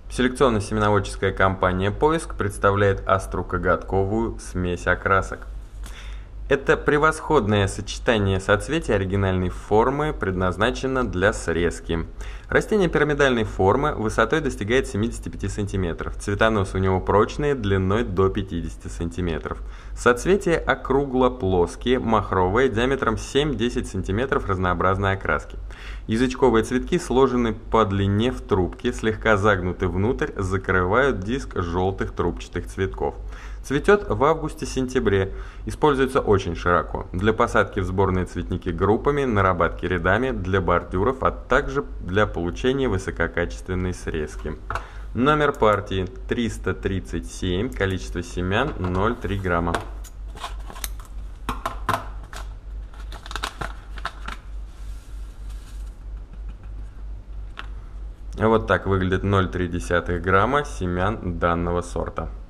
Селекционно-семеноводческая компания «Поиск» представляет острокоготковую смесь окрасок. Это превосходное сочетание соцветий оригинальной формы предназначено для срезки. Растение пирамидальной формы высотой достигает 75 см. Цветоносы у него прочные, длиной до 50 см. Соцветия округло-плоские, махровые, диаметром 7-10 см разнообразной окраски. Язычковые цветки сложены по длине в трубке, слегка загнуты внутрь, закрывают диск желтых трубчатых цветков. Цветет в августе-сентябре. Используется очень широко. Для посадки в сборные цветники группами, наработки рядами, для бордюров, а также для получения высококачественной срезки. Номер партии 337, количество семян 0,3 грамма. Вот так выглядит 0,3 грамма семян данного сорта.